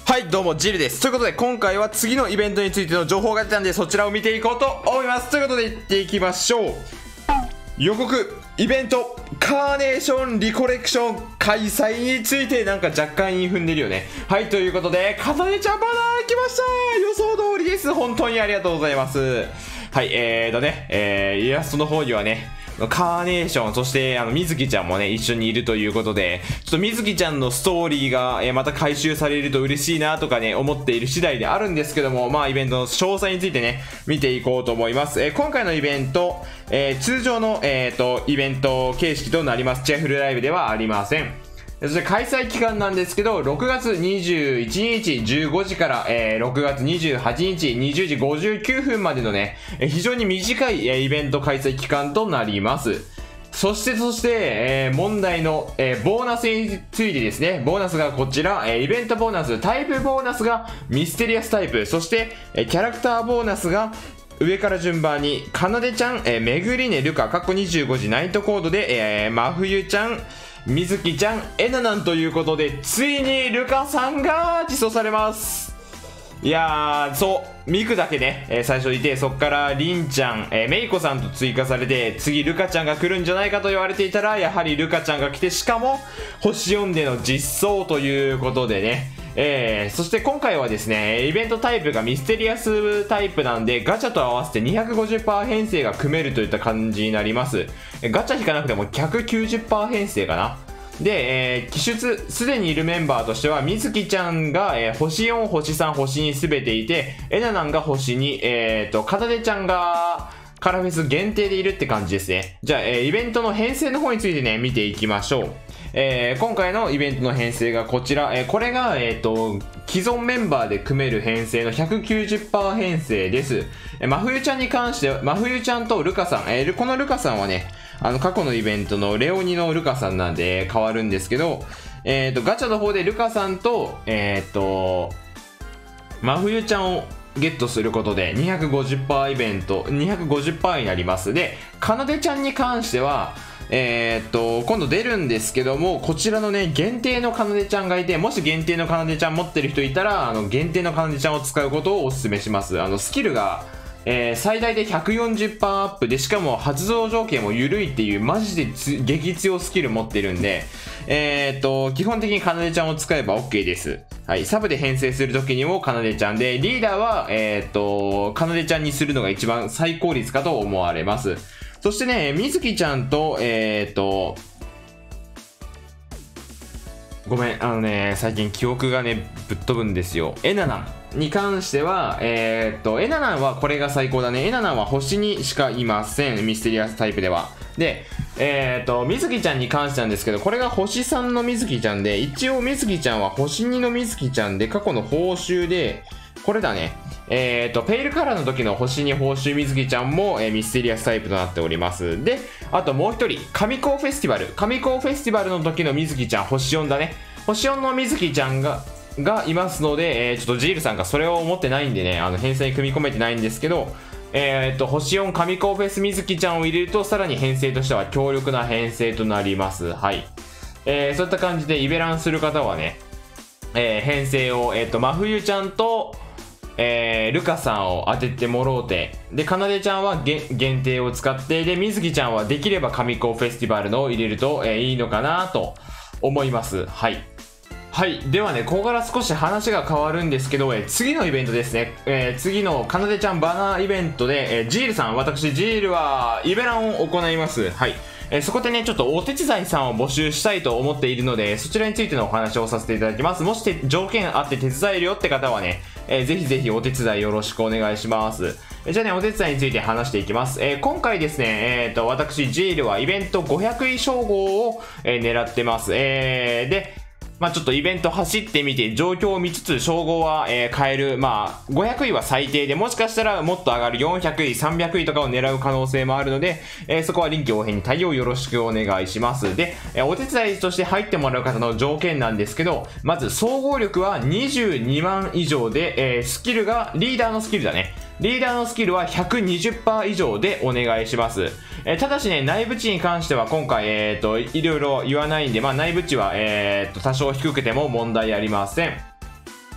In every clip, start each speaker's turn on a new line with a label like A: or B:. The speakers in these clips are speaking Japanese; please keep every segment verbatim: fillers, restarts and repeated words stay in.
A: はい、どうも、ジルです。ということで、今回は次のイベントについての情報が出たんで、そちらを見ていこうと思います。ということで、行っていきましょう。予告、イベント、カーネーションリコレクション開催について、なんか若干韻踏んでるよね。はい、ということで、かなでちゃんバナー来ました。予想通りです。本当にありがとうございます。はい、えーとね、えー、イラストの方にはね、カーネーション、そして、あの、みずきちゃんもね、一緒にいるということで、ちょっとみずきちゃんのストーリーが、えー、また回収されると嬉しいなとかね、思っている次第であるんですけども、まあ、イベントの詳細についてね、見ていこうと思います。えー、今回のイベント、えー、通常の、えーと、イベント形式となります。チェフルライブではありません。そして開催期間なんですけど、ろくがつにじゅういちにちじゅうごじから、えー、ろくがつにじゅうはちにちにじゅうじごじゅうきゅうふんまでのね、えー、非常に短い、えー、イベント開催期間となります。そして、そして、えー、問題の、えー、ボーナスについてですね、ボーナスがこちら、えー、イベントボーナス、タイプボーナスがミステリアスタイプ、そして、えー、キャラクターボーナスが上から順番に、かなでちゃん、えー、めぐりねるか、かっこにじゅうごじナイトコードで、えー、まふゆちゃん、みずきちゃん、えななんということで、ついにルカさんが実装されます。いやー、そう、ミクだけね、えー、最初いて、そっからリンちゃん、えー、メイコさんと追加されて、次ルカちゃんが来るんじゃないかと言われていたら、やはりルカちゃんが来て、しかも、星よんでの実装ということでね、えー、そして今回はですね、イベントタイプがミステリアスタイプなんで、ガチャと合わせて にひゃくごじゅっパーセント 編成が組めるといった感じになります。ガチャ引かなくても ひゃくきゅうじゅっパーセント 編成かな。で、えー、機出、すでにいるメンバーとしては、みずきちゃんが、えー、星よん、星さん、星にすべていて、えななんが星に、えーと、かなでちゃんが、カラフェス限定でいるって感じですね。じゃあ、えー、イベントの編成の方についてね、見ていきましょう。えー、今回のイベントの編成がこちら、えー、これが、えーと、既存メンバーで組める編成の ひゃくきゅうじゅっパーセント 編成です。えー、まふゆちゃんに関しては、まふゆちゃんとルカさん、えー、このルカさんはね、あの、過去のイベントのレオニのルカさんなんで変わるんですけど、えーと、ガチャの方でルカさんと、えーと、まふゆちゃんをゲットすることで にひゃくごじゅっパーセント イベント、にひゃくごじゅっパーセント になります。で、かなでちゃんに関しては、えー、っと、今度出るんですけども、こちらのね、限定のかなでちゃんがいて、もし限定のかなでちゃん持ってる人いたら、あの、限定のかなでちゃんを使うことをお勧めします。あの、スキルが、えー、最大で ひゃくよんじゅっパーセント アップで、しかも発動条件も緩いっていう、マジで激強スキル持ってるんで、えー、っと、基本的にかなでちゃんを使えば OK です。はい、サブで編成するときにもかなでちゃんで、リーダーは、えー、っと、かなでちゃんにするのが一番最高率かと思われます。そしてね、みずきちゃんと、えー、っと、ごめん、あのね、最近記憶がね、ぶっ飛ぶんですよ。えななんに関しては、えー、っと、えななんはこれが最高だね。えななんは星にしかいません。ミステリアスタイプでは。で、えー、っと、みずきちゃんに関してなんですけど、これが星さんのみずきちゃんで、一応みずきちゃんは星にのみずきちゃんで、過去の報酬で、これだね。えーと、ペイルカラーの時の星に報酬みずきちゃんも、えー、ミステリアスタイプとなっております。で、あともう一人、神高フェスティバル。神高フェスティバルの時のみずきちゃん、星よんだね。星よんのみずきちゃんが、がいますので、えー、ちょっとジールさんがそれを持ってないんでね、あの、編成に組み込めてないんですけど、えーと、星よん神高フェスみずきちゃんを入れると、さらに編成としては強力な編成となります。はい。えー、そういった感じで、イベランする方はね、えー、編成を、えーと、まふゆちゃんと、えー、ルカさんを当ててもろうて、で、かなでちゃんは限定を使って、で、みずきちゃんはできれば神高フェスティバルのを入れると、えー、いいのかなと思います。はい。はい。ではね、ここから少し話が変わるんですけど、えー、次のイベントですね。えー、次のかなでちゃんバナーイベントで、えー、ジールさん、私ジールはイベランを行います。はい。えー、そこでね、ちょっとお手伝いさんを募集したいと思っているので、そちらについてのお話をさせていただきます。もし条件あって手伝えるよって方はね、えー、ぜひぜひお手伝いよろしくお願いします。えー、じゃあね、お手伝いについて話していきます。えー、今回ですね、えーと、私、ジールはイベントごひゃくい称号を、えー、狙ってます。えー、で、まあちょっとイベント走ってみて状況を見つつ称号は、えー、変える。まあごひゃくいは最低で、もしかしたらもっと上がるよんひゃくい、さんびゃくいとかを狙う可能性もあるので、えー、そこは臨機応変に対応よろしくお願いします。で、えー、お手伝いとして入ってもらう方の条件なんですけど、まず総合力はにじゅうにまん以上で、えー、スキルがリーダーのスキルだね。リーダーのスキルは ひゃくにじゅっパーセント 以上でお願いします。えー、ただしね、内部値に関しては今回、えーと、いろいろ言わないんで、まあ内部値は、えーと、多少低くても問題ありません。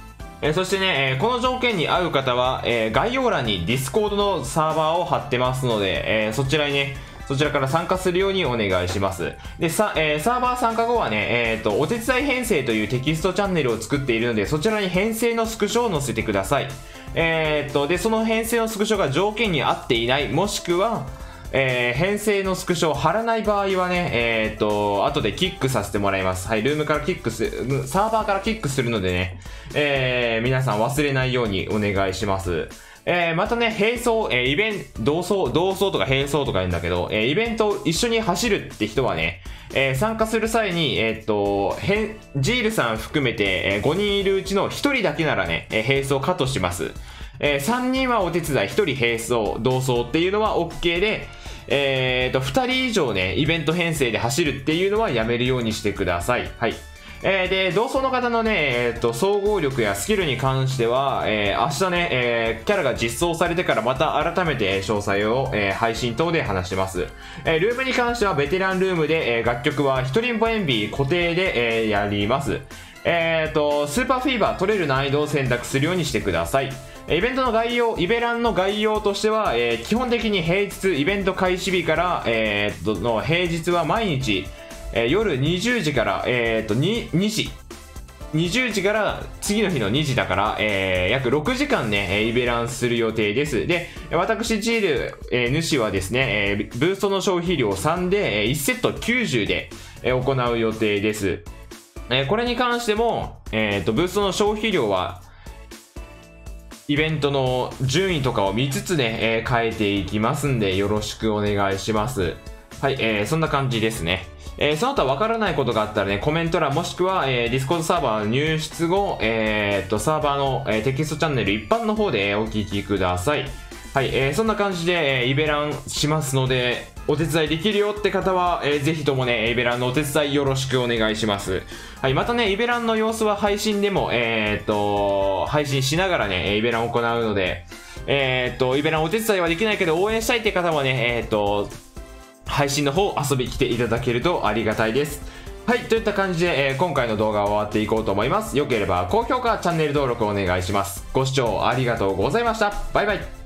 A: えー、そしてね、えー、この条件に合う方は、えー、概要欄に Discord のサーバーを貼ってますので、えー、そちらにね、そちらから参加するようにお願いします。で、さ、えー、サーバー参加後はね、えーと、お手伝い編成というテキストチャンネルを作っているので、そちらに編成のスクショを載せてください。えーと、で、その編成のスクショが条件に合っていない、もしくは、えー、編成のスクショを貼らない場合はね、えーと、後でキックさせてもらいます。はい、ルームからキックす、サーバーからキックするのでね、えー、皆さん忘れないようにお願いします。えー、またね、並走、えー、イベント、同走、同走とか並走とか言うんだけど、えー、イベントを一緒に走るって人はね、えー、参加する際に、えー、っと、へジールさん含めて、えー、ごにんいるうちのひとりだけならね、えー、並走カットします。えー、さんにんはお手伝い、ひとり並走、同走っていうのは OK で、えー、っと、ふたり以上ね、イベント編成で走るっていうのはやめるようにしてください。はい。えー、で、同窓の方のね、えー、と、総合力やスキルに関しては、えー、明日ね、えー、キャラが実装されてからまた改めて詳細を、えー、配信等で話してます。えー、ルームに関してはベテランルームで、えー、楽曲はひとりんぼエンビー固定で、えー、やります。えー、と、スーパーフィーバー取れる難易度を選択するようにしてください。イベントの概要、イベランの概要としては、えー、基本的に平日、イベント開始日から、えー、との平日は毎日、えー、夜にじゅうじから、えー、と 2, 2時にじゅうじから次の日のにじだから、えー、約ろくじかんね、イベランする予定です。で、私ジール、えー、主はですね、えー、ブーストの消費量さんで、えー、いちセットきゅうじゅうで、えー、行う予定です。えー、これに関しても、えー、とブーストの消費量はイベントの順位とかを見つつね、えー、変えていきますんでよろしくお願いします。はい、えー、そんな感じですね。えー、その他わからないことがあったらね、コメント欄もしくは、えー、Discord サーバーの入出後、えー、っと、サーバーの、えー、テキストチャンネル一般の方でお聞きください。はい、えー、そんな感じで、えー、イベランしますので、お手伝いできるよって方は、えー、ぜひともね、イベランのお手伝いよろしくお願いします。はい、またね、イベランの様子は配信でも、えー、っと、配信しながらね、イベランを行うので、えー、っと、イベランお手伝いはできないけど応援したいって方はね、えー、っと、配信の方遊びに来ていただけるとありがたいです。はい、といった感じで、えー、今回の動画は終わっていこうと思います。よければ高評価、チャンネル登録お願いします。ご視聴ありがとうございました。バイバイ。